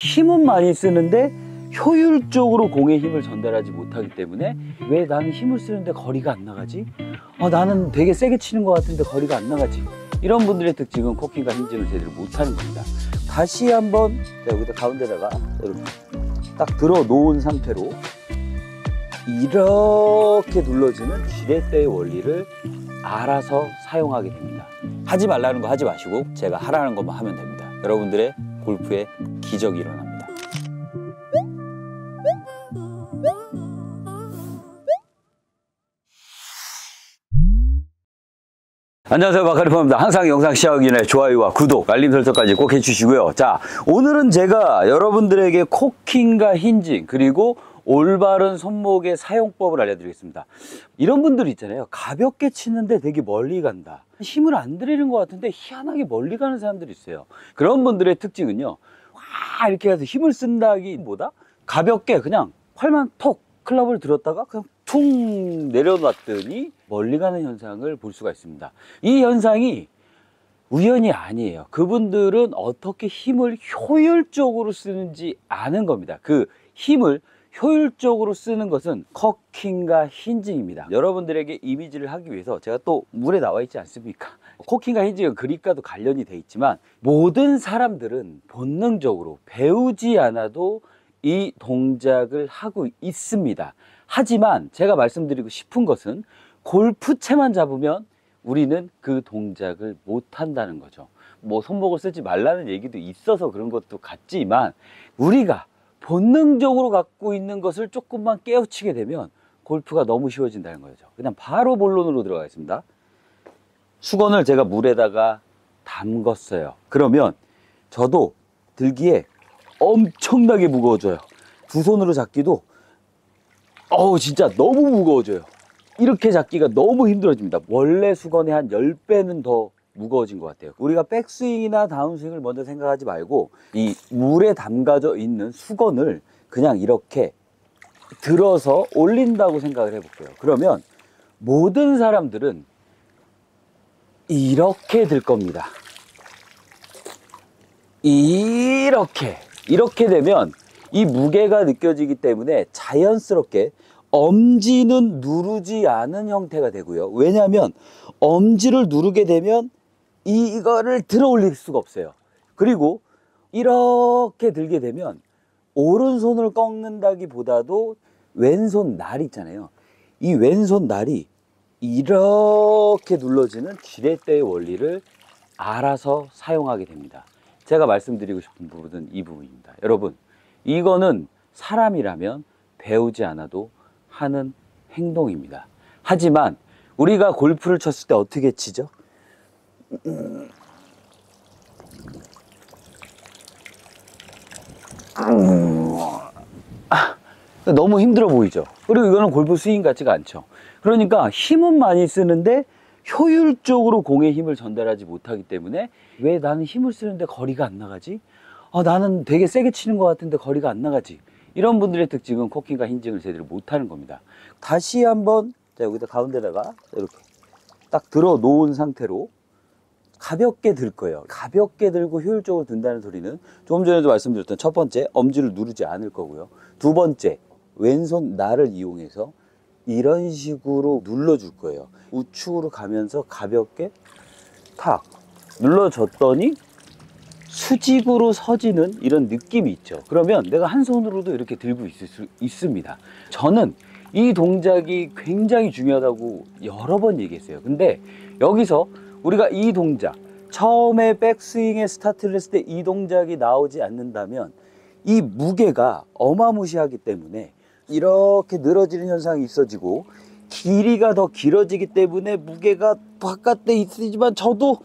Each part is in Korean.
힘은 많이 쓰는데 효율적으로 공의 힘을 전달하지 못하기 때문에 왜 나는 힘을 쓰는데 거리가 안 나가지? 나는 되게 세게 치는 것 같은데 거리가 안 나가지? 이런 분들의 특징은 코킹과 힌징을 제대로 못하는 겁니다. 다시 한번 여기다 가운데다가 이렇게 딱 들어 놓은 상태로 이렇게 눌러지는 지렛대의 원리를 알아서 사용하게 됩니다. 하지 말라는 거 하지 마시고 제가 하라는 것만 하면 됩니다. 여러분들의 골프에 기적이 일어납니다. 안녕하세요, 마카리포입니다. 항상 영상 시작하기 전에 좋아요와 구독, 알림 설정까지 꼭 해주시고요. 자, 오늘은 제가 여러분들에게 코킹과 힌징 그리고 올바른 손목의 사용법을 알려드리겠습니다. 이런 분들 있잖아요. 가볍게 치는데 되게 멀리 간다. 힘을 안 들이는 것 같은데 희한하게 멀리 가는 사람들이 있어요. 그런 분들의 특징은요, 와 이렇게 해서 힘을 쓴다기보다 가볍게 그냥 팔만 톡 클럽을 들었다가 그냥 퉁 내려놨더니 멀리 가는 현상을 볼 수가 있습니다. 이 현상이 우연이 아니에요. 그분들은 어떻게 힘을 효율적으로 쓰는지 아는 겁니다. 그 힘을 효율적으로 쓰는 것은 코킹과 힌징입니다. 여러분들에게 이미지를 하기 위해서 제가 또 물에 나와 있지 않습니까? 코킹과 힌징은 그립과도 관련이 돼 있지만 모든 사람들은 본능적으로 배우지 않아도 이 동작을 하고 있습니다. 하지만 제가 말씀드리고 싶은 것은 골프채만 잡으면 우리는 그 동작을 못한다는 거죠. 뭐 손목을 쓰지 말라는 얘기도 있어서 그런 것도 같지만 우리가 본능적으로 갖고 있는 것을 조금만 깨우치게 되면 골프가 너무 쉬워진다는 거죠. 그냥 바로 본론으로 들어가겠습니다. 수건을 제가 물에다가 담궜어요. 그러면 저도 들기에 엄청나게 무거워져요. 두 손으로 잡기도 진짜 너무 무거워져요. 이렇게 잡기가 너무 힘들어집니다. 원래 수건의 한 10배는 더 무거워진 것 같아요. 우리가 백스윙이나 다운스윙을 먼저 생각하지 말고 이 물에 담가져 있는 수건을 그냥 이렇게 들어서 올린다고 생각을 해볼게요. 그러면 모든 사람들은 이렇게 들 겁니다. 이렇게 되면 이 무게가 느껴지기 때문에 자연스럽게 엄지는 누르지 않은 형태가 되고요. 왜냐하면 엄지를 누르게 되면 이거를 들어 올릴 수가 없어요. 그리고 이렇게 들게 되면 오른손을 꺾는다기보다도 왼손 날 있잖아요. 이 왼손 날이 이렇게 눌러지는 지렛대의 원리를 알아서 사용하게 됩니다. 제가 말씀드리고 싶은 부분은 이 부분입니다. 여러분, 이거는 사람이라면 배우지 않아도 하는 행동입니다. 하지만 우리가 골프를 쳤을 때 어떻게 치죠? 너무 힘들어 보이죠? 그리고 이거는 골프 스윙 같지가 않죠. 그러니까 힘은 많이 쓰는데 효율적으로 공의 힘을 전달하지 못하기 때문에 왜 나는 힘을 쓰는데 거리가 안 나가지? 나는 되게 세게 치는 것 같은데 거리가 안 나가지? 이런 분들의 특징은 코킹과 힌징을 제대로 못하는 겁니다. 다시 한번 여기다 가운데다가 이렇게 딱 들어 놓은 상태로 가볍게 들 거예요. 가볍게 들고 효율적으로 든다는 소리는 조금 전에도 말씀드렸던 첫 번째, 엄지를 누르지 않을 거고요. 두 번째, 왼손 날을 이용해서 이런 식으로 눌러줄 거예요. 우측으로 가면서 가볍게 탁 눌러줬더니 수직으로 서지는 이런 느낌이 있죠. 그러면 내가 한 손으로도 이렇게 들고 있을 수 있습니다. 저는 이 동작이 굉장히 중요하다고 여러 번 얘기했어요. 근데 여기서 우리가 이 동작, 처음에 백스윙에 스타트를 했을 때 이 동작이 나오지 않는다면 이 무게가 어마무시하기 때문에 이렇게 늘어지는 현상이 있어지고 길이가 더 길어지기 때문에 무게가 바깥에 있지만 저도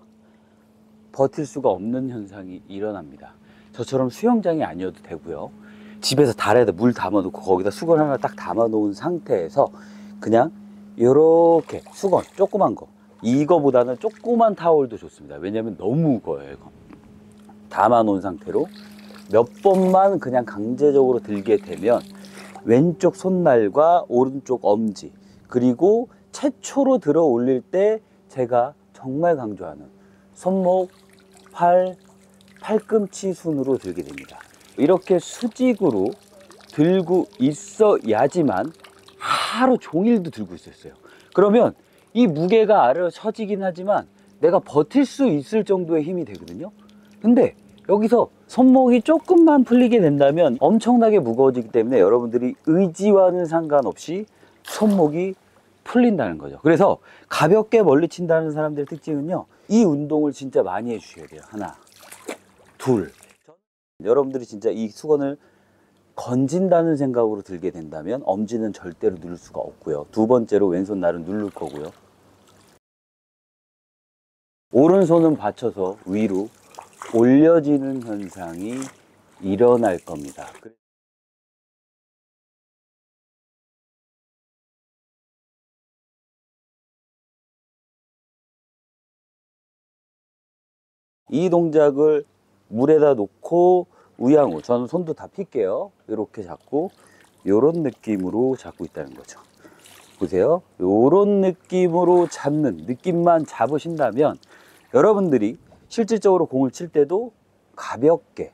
버틸 수가 없는 현상이 일어납니다. 저처럼 수영장이 아니어도 되고요. 집에서 달에다 물 담아놓고 거기다 수건 하나 딱 담아놓은 상태에서 그냥 이렇게 수건 조그만 거, 이거보다는 조그만 타월도 좋습니다. 왜냐면 너무 무거워요. 이거 담아놓은 상태로 몇 번만 그냥 강제적으로 들게 되면 왼쪽 손날과 오른쪽 엄지, 그리고 최초로 들어 올릴 때 제가 정말 강조하는 손목, 팔, 팔꿈치 순으로 들게 됩니다. 이렇게 수직으로 들고 있어야지만 하루 종일도 들고 있었어요. 그러면 이 무게가 아래로 처지긴 하지만 내가 버틸 수 있을 정도의 힘이 되거든요. 근데 여기서 손목이 조금만 풀리게 된다면 엄청나게 무거워지기 때문에 여러분들이 의지와는 상관없이 손목이 풀린다는 거죠. 그래서 가볍게 멀리 친다는 사람들의 특징은요, 이 운동을 진짜 많이 해주셔야 돼요. 하나, 둘. 여러분들이 진짜 이 수건을 건진다는 생각으로 들게 된다면 엄지는 절대로 누를 수가 없고요. 두 번째로 왼손 날은 누를 거고요. 오른손은 받쳐서 위로 올려지는 현상이 일어날 겁니다. 이 동작을 물에다 놓고 우양우, 저는 손도 다 필게요. 이렇게 잡고 이런 느낌으로 잡고 있다는 거죠. 보세요. 이런 느낌으로 잡는 느낌만 잡으신다면 여러분들이 실질적으로 공을 칠 때도 가볍게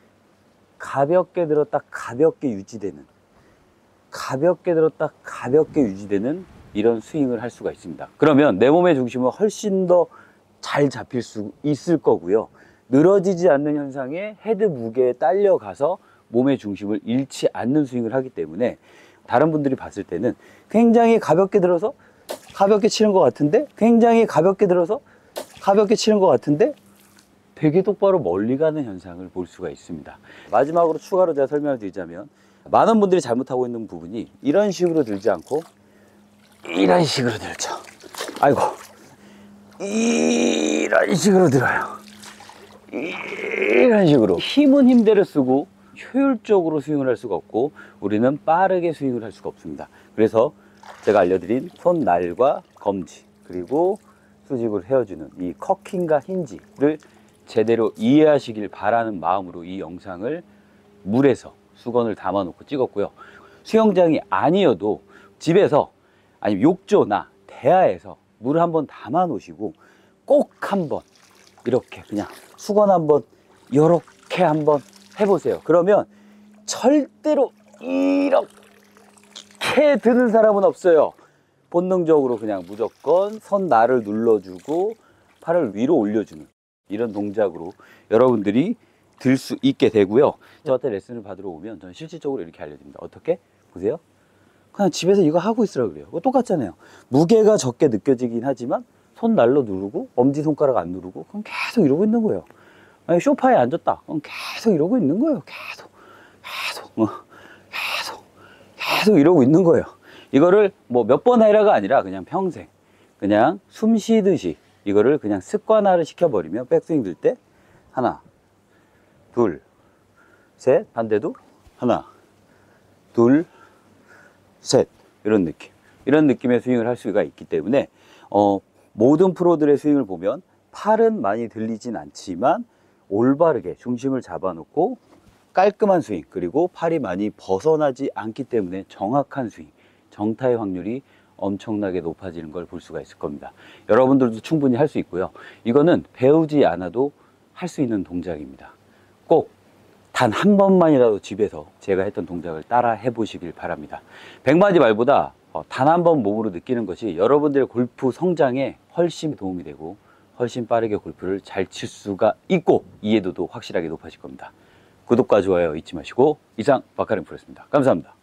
들었다 가볍게 유지되는, 가볍게 들었다 가볍게 유지되는 이런 스윙을 할 수가 있습니다. 그러면 내 몸의 중심은 훨씬 더 잘 잡힐 수 있을 거고요. 늘어지지 않는 현상에 헤드 무게에 딸려가서 몸의 중심을 잃지 않는 스윙을 하기 때문에 다른 분들이 봤을 때는 굉장히 가볍게 들어서 가볍게 치는 것 같은데, 굉장히 가볍게 들어서 가볍게 치는 것 같은데 되게 똑바로 멀리 가는 현상을 볼 수가 있습니다. 마지막으로 추가로 제가 설명을 드리자면, 많은 분들이 잘못하고 있는 부분이 이런 식으로 들지 않고 이런 식으로 들죠. 아이고, 이런 식으로 들어요. 이런 식으로 힘은 힘대로 쓰고 효율적으로 스윙을 할 수가 없고 우리는 빠르게 스윙을 할 수가 없습니다. 그래서 제가 알려드린 손날과 검지 그리고 수직을 헤어주는 이 커킹과 힌지를 제대로 이해하시길 바라는 마음으로 이 영상을 물에서 수건을 담아 놓고 찍었고요. 수영장이 아니어도 집에서 아니면 욕조나 대야에서 물을 한번 담아 놓으시고 꼭 한번 이렇게 그냥 수건 한번 이렇게 한번 해보세요. 그러면 절대로 이렇게 드는 사람은 없어요. 본능적으로 그냥 무조건 손날을 눌러주고 팔을 위로 올려주는 이런 동작으로 여러분들이 들 수 있게 되고요. 저한테 레슨을 받으러 오면 저는 실질적으로 이렇게 알려드립니다. 어떻게? 보세요. 그냥 집에서 이거 하고 있으라 그래요. 이거 똑같잖아요. 무게가 적게 느껴지긴 하지만 손날로 누르고 엄지손가락 안 누르고 그럼 계속 이러고 있는 거예요. 아니, 소파에 앉았다. 그럼 계속 이러고 있는 거예요. 계속 이러고 있는 거예요. 이거를 뭐 몇 번 해라가 아니라 그냥 평생 그냥 숨 쉬듯이 이거를 그냥 습관화를 시켜버리면 백스윙 들 때 하나, 둘, 셋, 반대도 하나, 둘, 셋, 이런 느낌의 스윙을 할 수가 있기 때문에 모든 프로들의 스윙을 보면 팔은 많이 들리진 않지만 올바르게 중심을 잡아놓고 깔끔한 스윙, 그리고 팔이 많이 벗어나지 않기 때문에 정확한 스윙, 정타의 확률이 엄청나게 높아지는 걸 볼 수가 있을 겁니다. 여러분들도 충분히 할 수 있고요. 이거는 배우지 않아도 할 수 있는 동작입니다. 꼭 단 한 번만이라도 집에서 제가 했던 동작을 따라 해보시길 바랍니다. 100마디 말보다 단 한 번 몸으로 느끼는 것이 여러분들의 골프 성장에 훨씬 도움이 되고 훨씬 빠르게 골프를 잘 칠 수가 있고 이해도도 확실하게 높아질 겁니다. 구독과 좋아요 잊지 마시고, 이상 박카림 프로였습니다. 감사합니다.